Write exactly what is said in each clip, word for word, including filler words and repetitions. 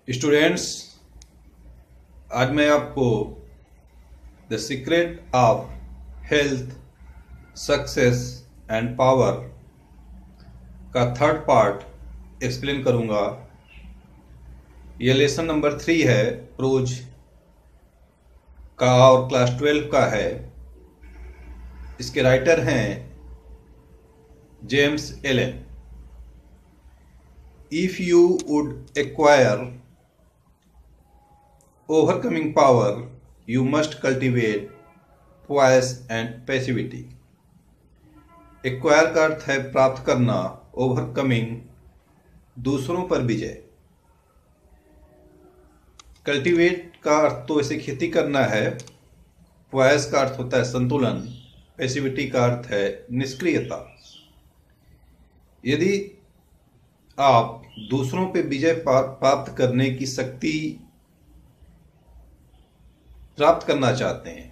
Students, आज मैं आपको the secret of health, success and power का थर्ड पार्ट एक्सप्लेन करूंगा। यह लेसन नंबर थ्री है, प्रोज का और क्लास ट्वेल्व का है। इसके राइटर हैं James Allen. If you would acquire overcoming power, you must cultivate poise and passivity. Acquire का अर्थ है प्राप्त करना, ओवरकमिंग दूसरों पर विजय। कल्टीवेट का अर्थ तो इसे खेती करना है। पॉइज का अर्थ होता है संतुलन। पैसिविटी का अर्थ है निष्क्रियता। यदि आप दूसरों पर विजय प्राप्त करने की शक्ति प्राप्त करना चाहते हैं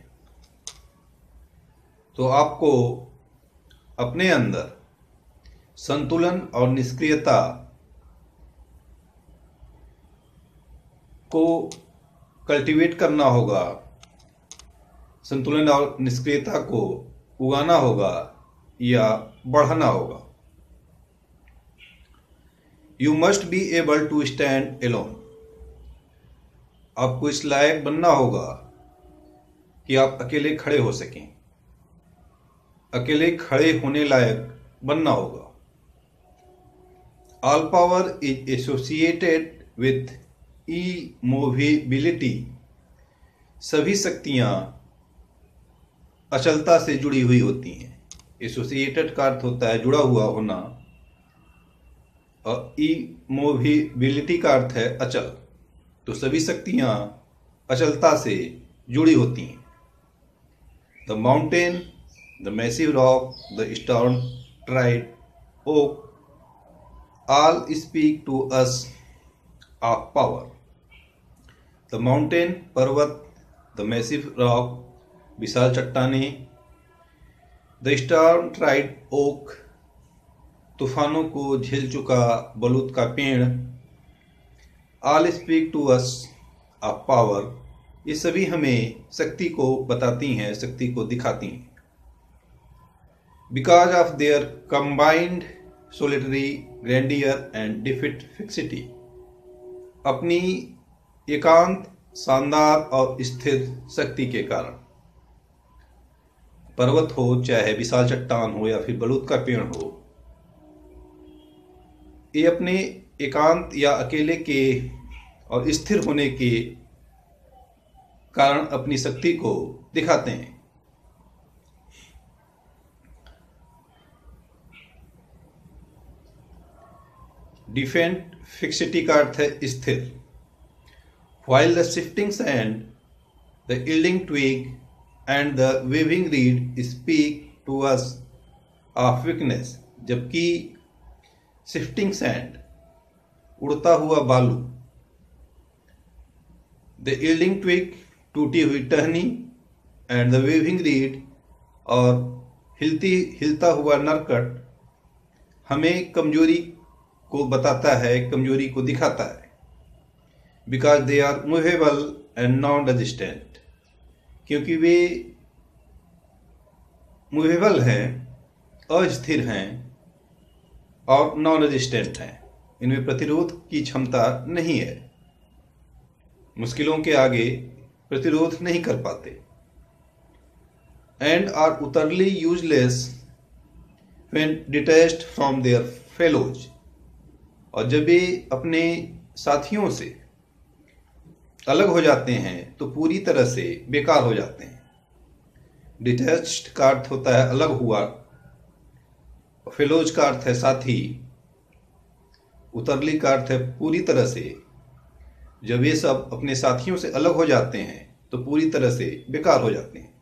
तो आपको अपने अंदर संतुलन और निष्क्रियता को कल्टीवेट करना होगा। संतुलन और निष्क्रियता को उगाना होगा या बढ़ाना होगा। You must be able to stand alone. आपको इस लायक बनना होगा कि आप अकेले खड़े हो सकें। अकेले खड़े होने लायक बनना होगा। All power is associated with immovability. सभी शक्तियां अचलता से जुड़ी हुई होती हैं। एसोसिएटेड का अर्थ होता है जुड़ा हुआ होना और इमोविबिलिटी का अर्थ है अचल। तो सभी शक्तियां अचलता से जुड़ी होती हैं। The mountain, the massive rock, the stone-tried oak, all speak to us of power. The mountain, पर्वत, the massive rock, विशाल चट्टानें, the storm-tried oak, तूफानों को झेल चुका बलूत का पेड़, all speak to us of power. ये सभी हमें शक्ति को बताती हैं, शक्ति को दिखाती हैं। Because of their combined solitary grandeur and defiant fixity. अपनी एकांत, शानदार और स्थिर शक्ति के कारण। पर्वत हो, चाहे विशाल चट्टान हो या फिर बलूत का पेड़ हो, ये अपने एकांत या अकेले के और स्थिर होने के कारण अपनी शक्ति को दिखाते हैं। डिफेंट फिक्सिटी का अर्थ है स्थिर। While the shifting sand, the yielding twig and the waving reed speak to us of weakness. जबकि शिफ्टिंग सैंड, उड़ता हुआ बालू, द यील्डिंग ट्विग, टूटी हुई टहनी, एंड द वेविंग रीड, और हिलती हिलता हुआ नरकट हमें कमजोरी को बताता है, कमजोरी को दिखाता है। Because they are movable and non resistant. क्योंकि वे मूवेबल हैं, अस्थिर हैं और नॉन रेजिस्टेंट हैं। इनमें प्रतिरोध की क्षमता नहीं है। मुश्किलों के आगे प्रतिरोध नहीं कर पाते। And are utterly useless when detached from their fellows. और जब ये अपने साथियों से अलग हो जाते हैं तो पूरी तरह से बेकार हो जाते हैं। डिटैच्ड का अर्थ होता है अलग हुआ, फेलोज का अर्थ है साथी, उतरली का अर्थ है पूरी तरह से। जब ये सब अपने साथियों से अलग हो जाते हैं तो पूरी तरह से बेकार हो जाते हैं।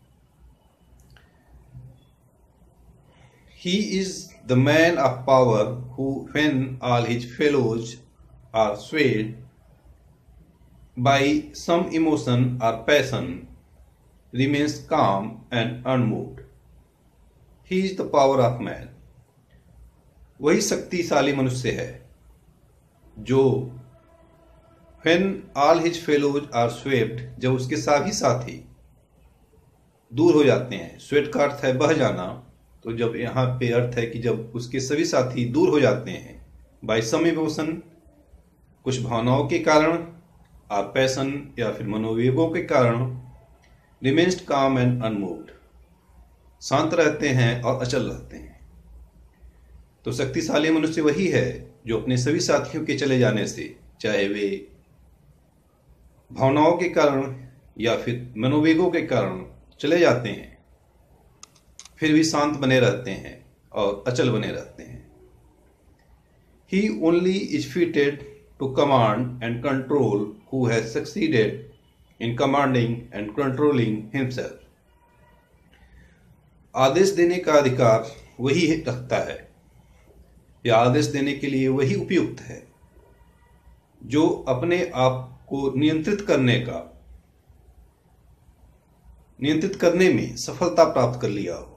He is the man of power who, when all his fellows are swayed by some emotion or passion, remains calm and unmoved. He is the power of man. वही शक्तिशाली मनुष्य है जो When all his fellows are swept, जब उसके सभी साथी दूर हो जाते हैं। स्वेट का अर्थ है बह जाना, तो जब यहाँ पे अर्थ है कि जब उसके सभी साथी दूर हो जाते हैं। बाय सम इमोशन, कुछ भावनाओं के कारण, आर पैशन या फिर मनोवेगों के कारण, रिमेन्स काम एंड अनमूव्ड, शांत रहते हैं और अचल रहते हैं। तो शक्तिशाली मनुष्य वही है जो अपने सभी साथियों के चले जाने से, चाहे वे भावनाओं के कारण या फिर मनोवेगों के कारण चले जाते हैं, फिर भी शांत बने रहते हैं और अचल बने रहते हैं। He only is fitted to command and control who has succeeded in commanding and controlling himself. आदेश देने का अधिकार वही रखता है या आदेश देने के लिए वही उपयुक्त है जो अपने आप को नियंत्रित करने का नियंत्रित करने में सफलता प्राप्त कर लिया हो।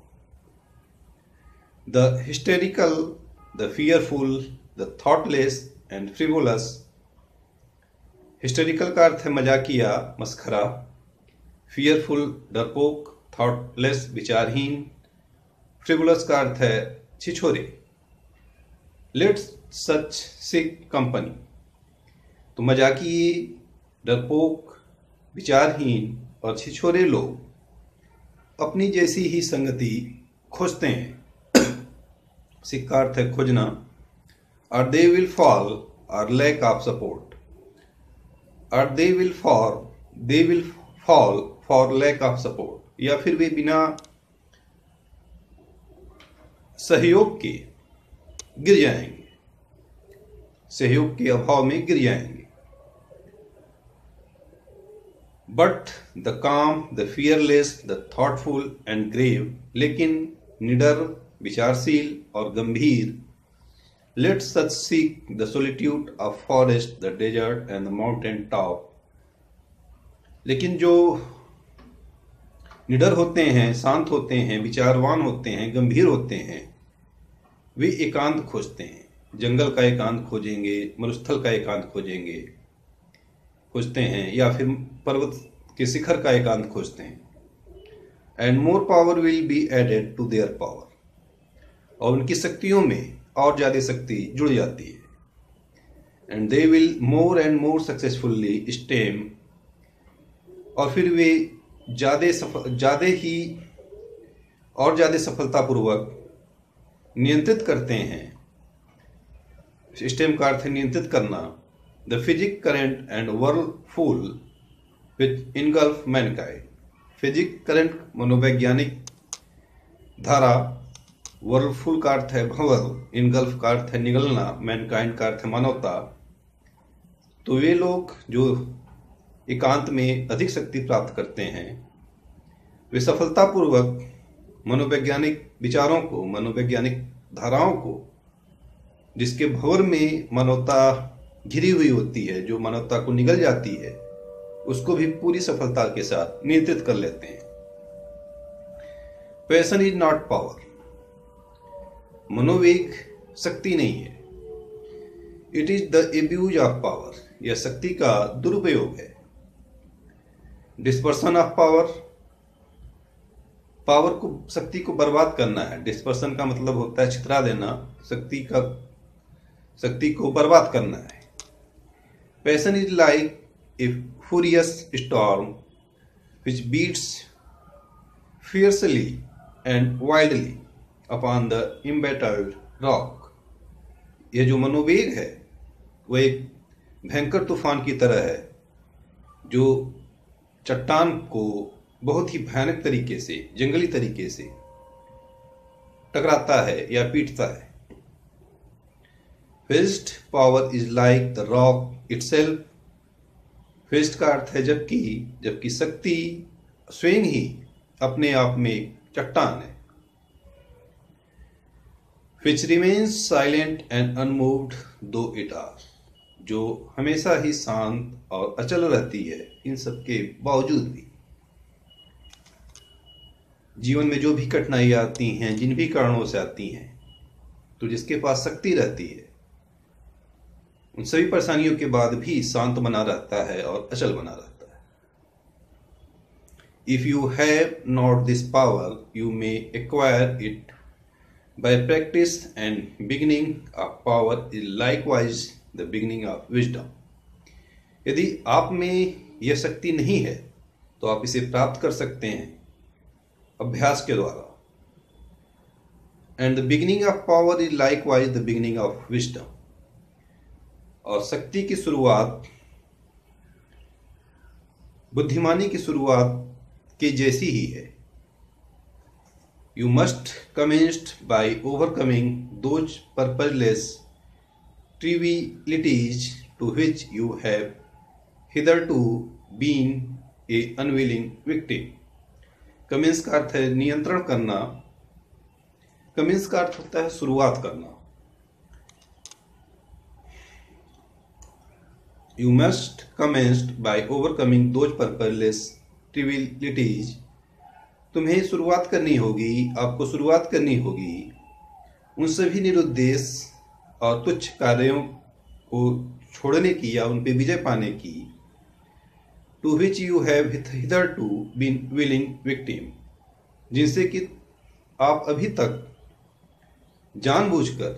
The hysterical, the fearful, the thoughtless and frivolous. Hysterical का अर्थ है मजाकिया, मस्खरा। फियरफुल डरपोक, थॉटलेस विचारहीन, फ्रिवोलस का अर्थ है छिछोरे। लेट सच सिक कंपनी, तो मजाकिए, डरपोक, विचारहीन और छिछोरे लोग अपनी जैसी ही संगति खोजते हैं। सिक का अर्थ है खोजना। और they will fall or lack of support, और they will for they will fall for lack of support, या फिर वे बिना सहयोग के गिर जाएंगे, सहयोग के अभाव में गिर जाएंगे। But the calm, the fearless, the thoughtful and grave, लेकिन निडर, विचारशील और गंभीर, let such seek the solitude of forest, the desert and the mountain top. लेकिन जो निडर होते हैं, शांत होते हैं, विचारवान होते हैं, गंभीर होते हैं, वे एकांत खोजते हैं। जंगल का एकांत खोजेंगे, मरुस्थल का एकांत खोजेंगे खोजते हैं या फिर पर्वत के शिखर का एकांत खोजते हैं। And more power will be added to their power, और उनकी शक्तियों में और ज्यादा शक्ति जुड़ जाती है। And they will more and more successfully stem, और फिर वे ज्यादा सफल ज्यादा ही और ज्यादा सफलतापूर्वक नियंत्रित करते हैं। स्टेम का अर्थ है नियंत्रित करना। The psychic current and whirlpools which engulf mankind. Psychic current मनोवैज्ञानिक धारा, वर्लफुल का अर्थ है भंवर, इनगल्फ का अर्थ है निगलना, मैनकाइंड का अर्थ है मानवता। तो वे लोग जो एकांत में अधिक शक्ति प्राप्त करते हैं, वे सफलतापूर्वक मनोवैज्ञानिक विचारों को, मनोवैज्ञानिक धाराओं को, जिसके भंवर में मानवता घिरी हुई होती है, जो मानवता को निगल जाती है, उसको भी पूरी सफलता के साथ नियंत्रित कर लेते हैं। पैशन इज नॉट पावर, मनोवेग शक्ति नहीं है। It is the abuse of power, यह शक्ति का दुरुपयोग है। डिस्पर्सन ऑफ पावर, पावर को, शक्ति को बर्बाद करना है। डिस्पर्सन का मतलब होता है छितरा देना, शक्ति का शक्ति को बर्बाद करना है। Passion is like a furious storm which beats fiercely and wildly upon the embattled rock। यह जो मनोवेग है वह एक भयंकर तूफान की तरह है जो चट्टान को बहुत ही भयानक तरीके से, जंगली तरीके से टकराता है या पीटता है। Fist power is like the rock itself. Fist का अर्थ है जबकि, जबकि शक्ति स्वयं ही अपने आप में एक चट्टान है। Which remains silent and unmoved though it are, जो हमेशा ही शांत और अचल रहती है इन सब के बावजूद भी। जीवन में जो भी कठिनाइयां आती हैं, जिन भी कारणों से आती हैं, तो जिसके पास शक्ति रहती है उन सभी परेशानियों के बाद भी शांत बना रहता है और अचल बना रहता है। If you have not this power, you may acquire it by practice, and beginning of power is likewise the beginning of wisdom. यदि आप में यह शक्ति नहीं है तो आप इसे प्राप्त कर सकते हैं अभ्यास के द्वारा। And the beginning of power is likewise the beginning of wisdom. और शक्ति की शुरुआत बुद्धिमानी की शुरुआत के जैसी ही है। You must commence by overcoming those purposeless trivialities to which you have hitherto been a unwilling victim. Commence का अर्थ है नियंत्रण करना। Commence का अर्थ होता है शुरुआत करना। You must commence by overcoming those purposeless trivialities. तुम्हें शुरुआत करनी होगी, आपको शुरुआत करनी होगी उन सभी निरुद्देश्य और तुच्छ कार्यों को छोड़ने की या उन पे विजय पाने की। To which you have hitherto been willing victim, जिनसे कि आप अभी तक जानबूझकर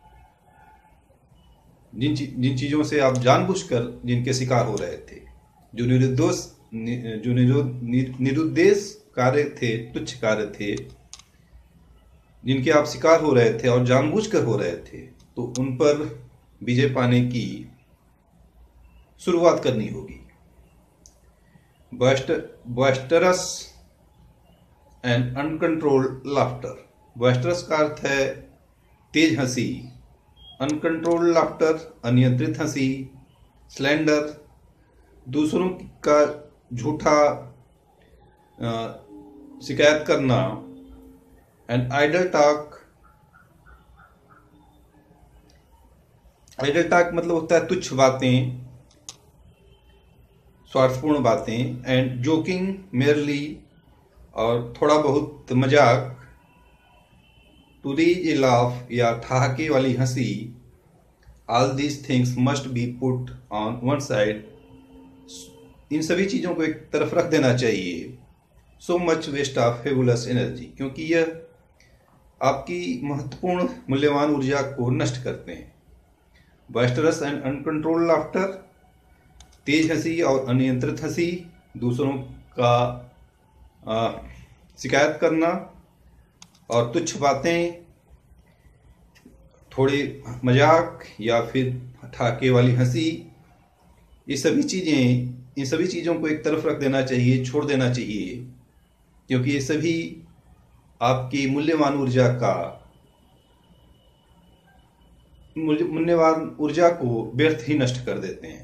जिन जिन चीजों से आप जानबूझकर जिनके शिकार हो रहे थे, जो निरुद्देश जो निरुद्देश्य कार्य थे, तुच्छ कार्य थे, जिनके आप शिकार हो रहे थे और जानबूझकर हो रहे थे, तो उन पर विजय पाने की शुरुआत करनी होगी। Boisterous and uncontrolled laughter. Boisterous का अर्थ है तेज हंसी, अनकंट्रोल्ड लाफ्टर अनियंत्रित हंसी, स्लैंडर दूसरों का झूठा शिकायत करना, and idle talk. Idle talk मतलब होता है तुच्छ बातें, स्वार्थपूर्ण बातें, एंड जोकिंग मेयरली और थोड़ा बहुत मजाक, टू रीज ए लाफ या ठहाके वाली हंसी। All these things must be put on one side. इन सभी चीजों को एक तरफ रख देना चाहिए। So much waste of fabulous energy, क्योंकि यह आपकी महत्वपूर्ण मूल्यवान ऊर्जा को नष्ट करते हैं। बॉयस्टरस एंड अनकंट्रोल्ड लाफ्टर, तेज हंसी और अनियंत्रित हंसी, दूसरों का आ, शिकायत करना और तुच्छ बातें, थोड़े मजाक या फिर ठाके वाली हंसी, ये सभी चीजें इन सभी चीजों को एक तरफ रख देना चाहिए, छोड़ देना चाहिए, क्योंकि ये सभी आपकी मूल्यवान ऊर्जा का मूल्यवान ऊर्जा को व्यर्थ ही नष्ट कर देते हैं।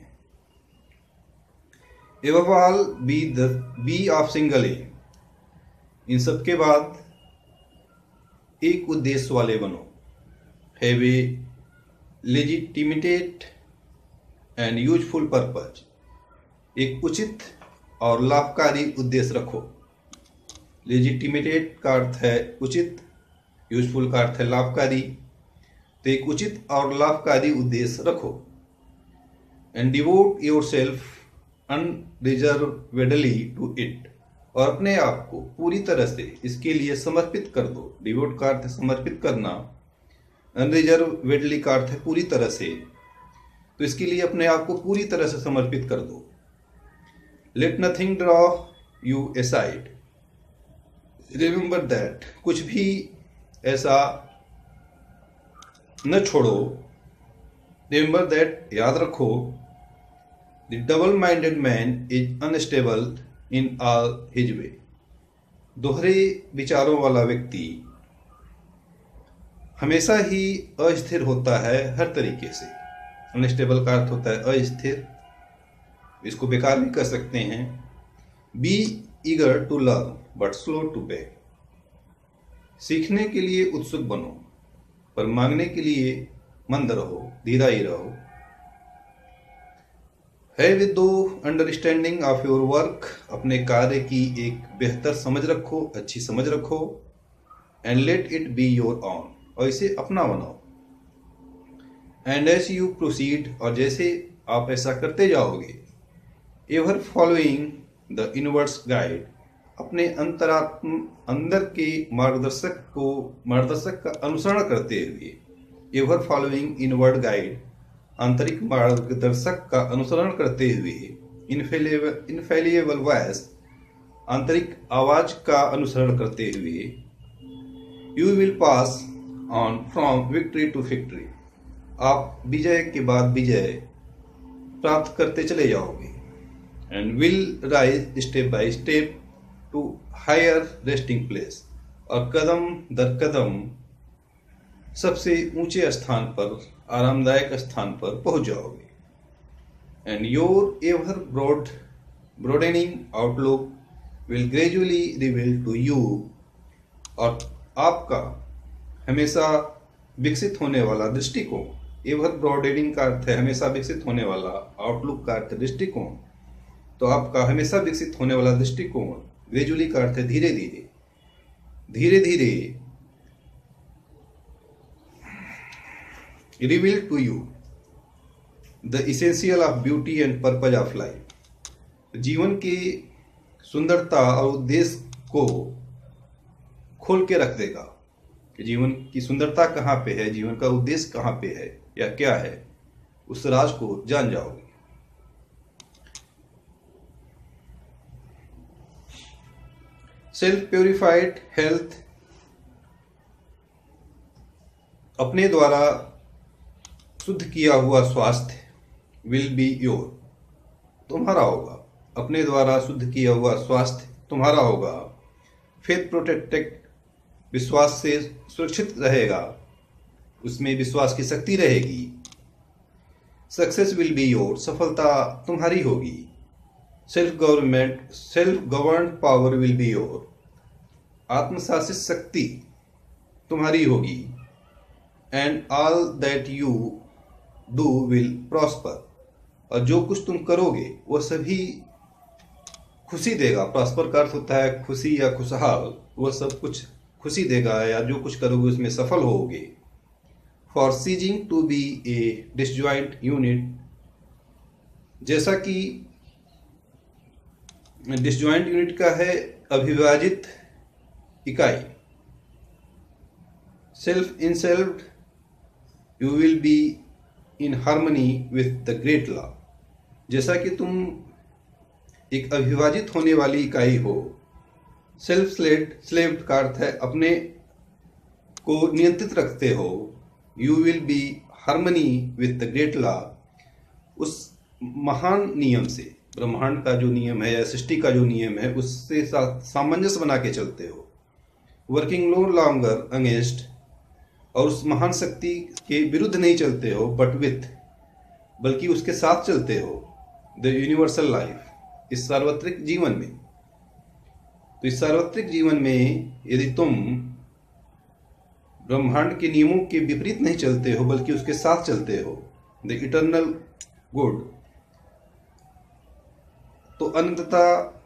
Above all, be the be of single aim. इन सब के बाद एक उद्देश्य वाले बनो। Have a legitimate and useful purpose. एक उचित और लाभकारी उद्देश्य रखो। लेजिटिमेटेड का अर्थ है उचित, यूजफुल का अर्थ है लाभकारी, तो एक उचित और लाभकारी उद्देश्य रखो। And devote yourself unreservedly to it, और अपने आप को पूरी तरह से इसके लिए समर्पित कर दो। डिवोट का अर्थ है समर्पित करना, अनरिजर्वेडली का अर्थ है पूरी तरह से, तो इसके लिए अपने आप को पूरी तरह से समर्पित कर दो। Let nothing draw you aside, remember that, कुछ भी ऐसा न छोड़ो। रिमेंबर दैट, याद रखो, the double minded man is unstable in all his way. दोहरे विचारों वाला व्यक्ति हमेशा ही अस्थिर होता है हर तरीके से। अनस्टेबल का अर्थ होता है अस्थिर, इसको बेकार भी कर सकते हैं। Be eager to learn but slow to beg, सीखने के लिए उत्सुक बनो पर मांगने के लिए मंद रहो, धीरा ही रहो। हैव दो अंडरस्टैंडिंग ऑफ योर वर्क, अपने कार्य की एक बेहतर समझ रखो, अच्छी समझ रखो। And let it be your own, और इसे अपना बनाओ। एंड एज यू प्रोसीड, और जैसे आप ऐसा करते जाओगे, ever following the inwards guide, अपने अंतरात्म अंदर के मार्गदर्शक को मार्गदर्शक का अनुसरण करते हुए, एवर फॉलोइंग इनवर्ड गाइड, आंतरिक मार्गदर्शक का अनुसरण करते हुए, इनफेलिएबल इनफेलिएबल वॉइस, आंतरिक आवाज का अनुसरण करते हुए, you will pass on from victory to victory, आप विजय के बाद विजय प्राप्त करते चले जाओगे, and will rise step by step to higher resting place, और कदम दर कदम सबसे ऊंचे स्थान पर, आरामदायक स्थान पर पहुंच जाओगे, and your ever broad broadening outlook will gradually reveal to you, और आपका हमेशा विकसित होने वाला दृष्टिकोण, एवर ब्रॉडेनिंग का अर्थ है हमेशा विकसित होने वाला, आउटलुक का अर्थ दृष्टिकोण, तो आपका हमेशा विकसित होने वाला दृष्टिकोण, ग्रेजुअली का अर्थ है धीरे धीरे धीरे धीरे reveal to you the essential of beauty and purpose of life, जीवन की सुंदरता और उद्देश्य को खोल के रख देगा कि जीवन की सुंदरता कहाँ पे है, जीवन का उद्देश्य कहाँ पे है या क्या है, उस राज को जान जाओगे। सेल्फ प्योरिफाइड हेल्थ, अपने द्वारा शुद्ध किया हुआ स्वास्थ्य, विल बी योर, तुम्हारा होगा, अपने द्वारा शुद्ध किया हुआ स्वास्थ्य तुम्हारा होगा। फेथ प्रोटेक्टेड, विश्वास से सुरक्षित रहेगा, उसमें विश्वास की शक्ति रहेगी। सक्सेस विल बी योर, सफलता तुम्हारी होगी। Self government self govern power will be your, आत्मशासित शक्ति तुम्हारी होगी। And all that you do will prosper, और जो कुछ तुम करोगे वो सभी खुशी देगा। प्रॉस्पर का अर्थ होता है खुशी या खुशहाल, वह सब कुछ खुशी देगा, या जो कुछ करोगे उसमें सफल होगे। For ceasing to be a disjoint unit, जैसा कि डिसजॉइंट यूनिट का है अविभाजित इकाई। सेल्फ इंसेल्फ्ड, you will be in harmony with the great law, जैसा कि तुम एक अविभाजित होने वाली इकाई हो। सेल्फ स्लेव्ड स्लेव्ड का अर्थ है अपने को नियंत्रित रखते हो। You will be harmony with the great law, उस महान नियम से, ब्रह्मांड का जो नियम है या सृष्टि का जो नियम है उससे सामंजस्य बना के चलते हो। वर्किंग नो लॉन्गर अगेंस्ट, और उस महान शक्ति के विरुद्ध नहीं चलते हो, बट विथ, बल्कि उसके साथ चलते हो। द यूनिवर्सल लाइफ, इस सार्वत्रिक जीवन में। तो इस सार्वत्रिक जीवन में यदि तुम ब्रह्मांड के नियमों के विपरीत नहीं चलते हो बल्कि उसके साथ चलते हो, द इटर्नल गुड, तो अनंतता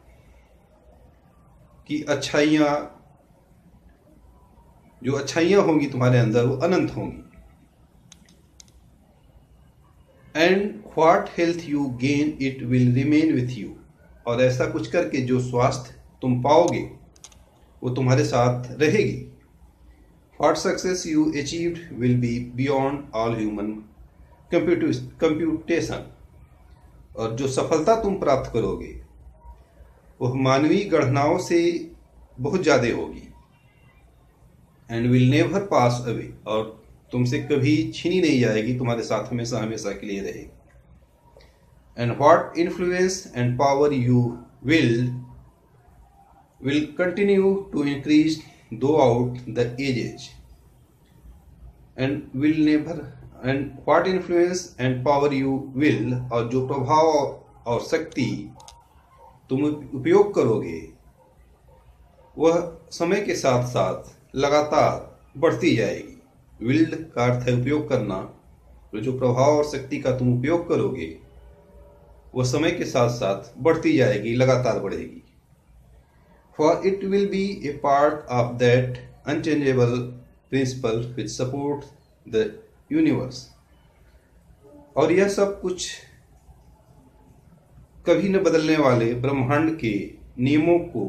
की अच्छाइयां, जो अच्छाइयां होंगी तुम्हारे अंदर वो अनंत होंगी। And what health you gain it will remain with you, और ऐसा कुछ करके जो स्वास्थ्य तुम पाओगे वो तुम्हारे साथ रहेगी। What success you achieved will be beyond all human computation, और जो सफलता तुम प्राप्त करोगे वह मानवीय गणनाओं से बहुत ज़्यादा होगी। And will never pass away, और तुमसे कभी छीनी नहीं जाएगी, तुम्हारे साथ हमेशा हमेशा के लिए रहेगी। And what influence and power you will will continue to increase दो आउट the ages, and will never end what influence and power you will, और जो प्रभाव और शक्ति तुम उपयोग करोगे वह समय के साथ साथ लगातार बढ़ती जाएगी। विल्ड का अर्थ है उपयोग करना, तो जो प्रभाव और शक्ति का तुम उपयोग करोगे वह समय के साथ साथ बढ़ती जाएगी, लगातार बढ़ेगी। For it will be a part of that unchangeable principle which support the universe, और यह सब कुछ कभी न बदलने वाले ब्रह्मांड के नियमों को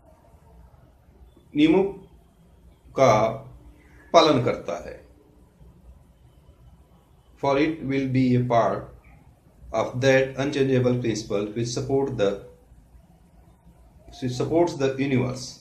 नियमों का पालन करता है. For it will be a part of that unchangeable principle which support the which supports the universe.